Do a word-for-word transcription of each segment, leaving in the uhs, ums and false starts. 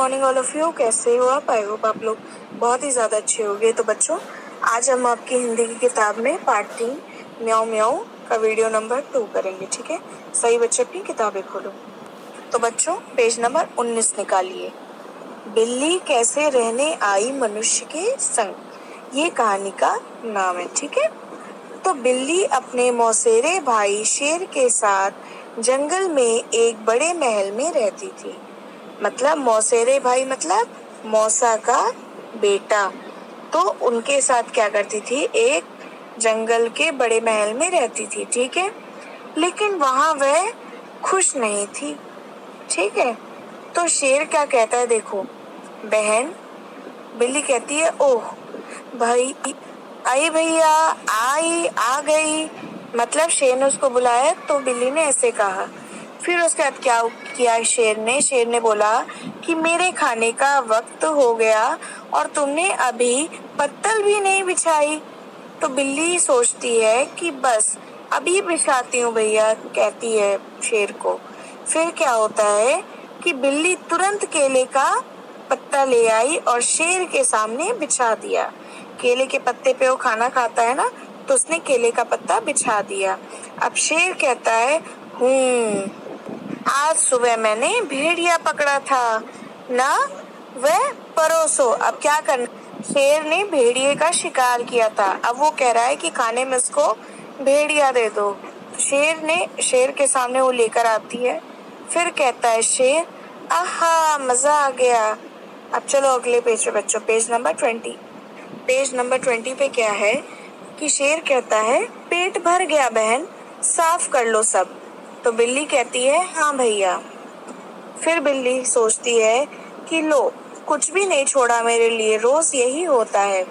Morning all of you. कैसे हो आप? आई होप आप लोग बहुत ही ज़्यादा अच्छे होंगे। तो बच्चों, आज हम आपकी हिंदी की किताब में पार्ट तीन म्याऊं म्याऊं का वीडियो नंबर टू करेंगे। ठीक है, सही बच्चे अपनी किताबें खोलो। तो बच्चों, पेज नंबर उन्नीस निकालिए। बिल्ली कैसे रहने आई मनुष्य के संग, ये कहानी का नाम है। ठीक है, तो बिल्ली अपने मौसेरे भाई शेर के साथ जंगल में एक बड़े महल में रहती थी। मतलब मौसेरे भाई मतलब मौसा का बेटा। तो उनके साथ क्या करती थी, एक जंगल के बड़े महल में रहती थी। ठीक है, लेकिन वहां वह खुश नहीं थी। ठीक है, तो शेर क्या कहता है, देखो बहन। बिल्ली कहती है, ओह भाई, आई भैया, आई आ गई। मतलब शेर ने उसको बुलाया, तो बिल्ली ने ऐसे कहा। फिर उसके बाद क्या किया शेर ने शेर ने बोला कि मेरे खाने का वक्त हो गया और तुमने अभी पत्तल भी नहीं बिछाई। तो बिल्ली सोचती है कि बस अभी बिछाती हूँ भैया, कहती है शेर को। फिर क्या होता है कि बिल्ली तुरंत केले का पत्ता ले आई और शेर के सामने बिछा दिया। केले के पत्ते पे वो खाना खाता है ना, तो उसने केले का पत्ता बिछा दिया। अब शेर कहता है, हम्म आज सुबह मैंने भेड़िया पकड़ा था ना, वह परोसो। अब क्या करना, शेर ने भेड़िए का शिकार किया था। अब वो कह रहा है कि खाने में इसको भेड़िया दे दो। शेर ने शेर के सामने वो लेकर आती है। फिर कहता है शेर, आहा मजा आ गया। अब चलो अगले पेज पे बच्चों, page number twenty. Page number twenty पे क्या है कि शेर कहता है, पेट भर गया बहन, साफ कर लो सब। तो बिल्ली कहती है, हाँ भैया। फिर बिल्ली सोचती है कि लो, कुछ भी नहीं छोड़ा मेरे लिए, रोज यही होता है।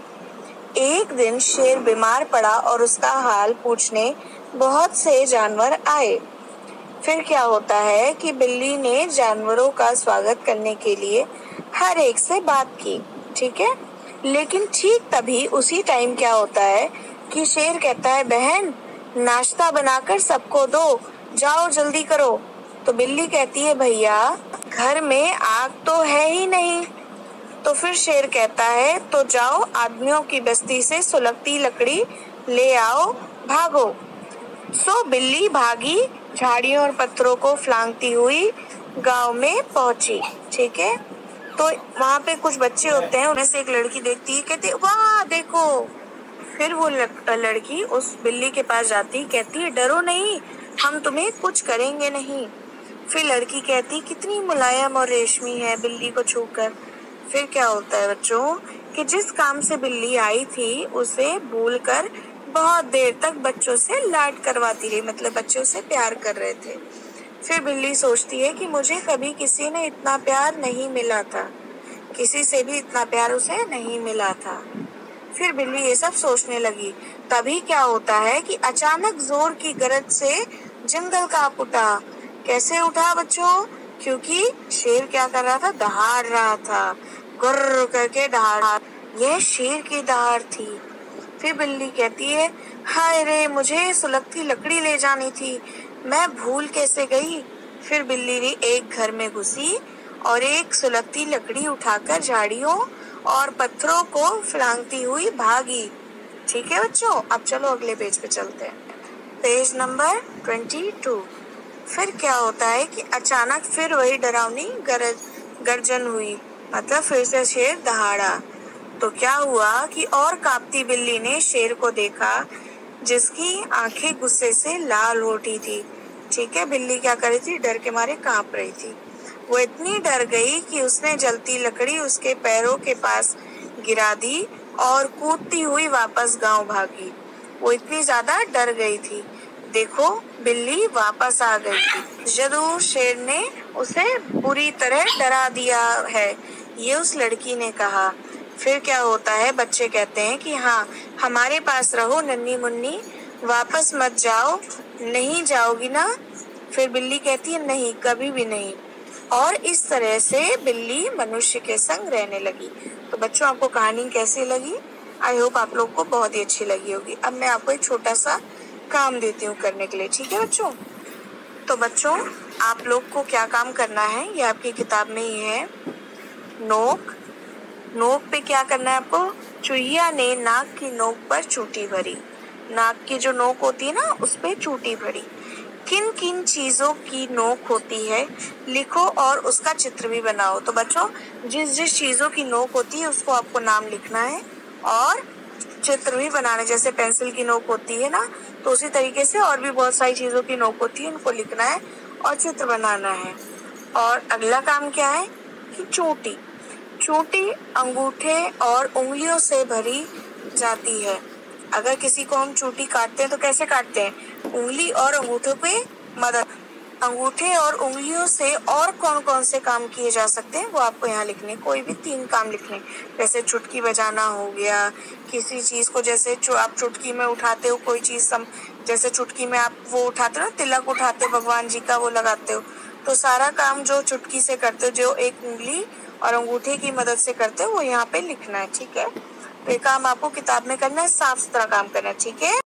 एक दिन शेर बीमार पड़ा और उसका हाल पूछने बहुत से जानवर आए। फिर क्या होता है कि बिल्ली ने जानवरों का स्वागत करने के लिए हर एक से बात की। ठीक है, लेकिन ठीक तभी उसी टाइम क्या होता है कि शेर कहता है, बहन नाश्ता बनाकर सबको दो, जाओ जल्दी करो। तो बिल्ली कहती है, भैया घर में आग तो है ही नहीं। तो फिर शेर कहता है, तो जाओ आदमियों की बस्ती से सुलगती लकड़ी ले आओ, भागो। सो बिल्ली भागी, झाड़ियों और पत्थरों को फलांगती हुई गांव में पहुंची। ठीक है, तो वहां पे कुछ बच्चे होते हैं, उनमें से एक लड़की देखती है, कहती है, वाह देखो। फिर वो लड़की उस बिल्ली के पास जाती, कहती है, डरो नहीं, हम तुम्हें कुछ करेंगे नहीं। फिर लड़की कहती, कितनी मुलायम और रेशमी है बिल्ली को छूकर। फिर क्या होता है बच्चों कि जिस काम से बिल्ली आई थी उसे भूलकर बहुत देर तक बच्चों से लाड करवाती रही। मतलब बच्चे उसे प्यार कर रहे थे। फिर बिल्ली सोचती है कि मुझे कभी किसी ने इतना प्यार नहीं मिला था, किसी से भी इतना प्यार उसे नहीं मिला था। फिर बिल्ली ये सब सोचने लगी। तभी क्या होता है कि अचानक जोर की गरज से जंगल कांप उठा। कैसे उठा बच्चों? क्योंकि शेर क्या कर रहा था, दहाड़ रहा था, गुर्र करके दहाड़। यह शेर की दहाड़ थी। फिर बिल्ली कहती है, हाय रे, मुझे सुलगती लकड़ी ले जानी थी, मैं भूल कैसे गई। फिर बिल्ली ने एक घर में घुसी और एक सुलगती लकड़ी उठाकर झाड़ियों और पत्थरों को फलांगती हुई भागी। ठीक है बच्चों, अब चलो अगले पेज पे चलते हैं, पेज नंबर ट्वेंटी टू। फिर क्या होता है कि अचानक फिर वही डरावनी गरज गर्जन हुई। मतलब फिर से शेर दहाड़ा। तो क्या हुआ कि और कांपती बिल्ली ने शेर को देखा, जिसकी आंखें गुस्से से लाल हो उठी थी। ठीक है, बिल्ली क्या कर रही थी, डर के मारे कांप रही थी। वो इतनी डर गई कि उसने जलती लकड़ी उसके पैरों के पास गिरा दी और कूदती हुई वापस गांव भागी। वो इतनी ज्यादा डर गई थी। देखो बिल्ली वापस आ गई थी, जरूर शेर ने उसे बुरी तरह डरा दिया है, ये उस लड़की ने कहा। फिर क्या होता है, बच्चे कहते हैं कि हाँ, हमारे पास रहो नन्ही मुन्नी, वापस मत जाओ। नहीं जाओगी ना? फिर बिल्ली कहती है, नहीं, कभी भी नहीं। और इस तरह से बिल्ली मनुष्य के संग रहने लगी। तो बच्चों, आपको कहानी कैसी लगी? आई होप आप लोग को बहुत ही अच्छी लगी होगी। अब मैं आपको एक छोटा सा काम देती हूँ करने के लिए। ठीक है बच्चों? तो बच्चों, आप लोग को क्या काम करना है, ये आपकी किताब में ही है। नोक, नोक पे क्या करना है आपको, चुहिया ने नाक की नोक पर चूटी भरी, नाक की जो नोक होती है ना उस पे चूटी भरी। किन किन चीजों की नोक होती है लिखो और उसका चित्र भी बनाओ। तो बच्चों जिस जिस चीजों की नोक होती है उसको आपको नाम लिखना है और चित्र भी बनाना। जैसे पेंसिल की नोक होती है ना, तो उसी तरीके से और भी बहुत सारी चीजों की नोक होती है, उनको लिखना है और चित्र बनाना है। और अगला काम क्या है कि चोटी, चोटी अंगूठे और उंगलियों से भरी जाती है। अगर किसी को हम चोटी काटते हैं तो कैसे काटते हैं, उंगली और अंगूठों पे मदद, अंगूठे और उंगलियों से और कौन कौन से काम किए जा सकते हैं वो आपको यहाँ लिखने, कोई भी तीन काम लिखने। जैसे चुटकी बजाना हो गया, किसी चीज को जैसे आप चुटकी में उठाते हो कोई चीज सम, जैसे चुटकी में आप वो उठाते हो ना, तिलक उठाते हो भगवान जी का, वो लगाते हो, तो सारा काम जो चुटकी से करते हो, जो एक उंगली और अंगूठे की मदद से करते हो, वो यहाँ पे लिखना है। ठीक है, तो ये काम आपको किताब में करना है, साफ सुथरा काम करना है। ठीक है।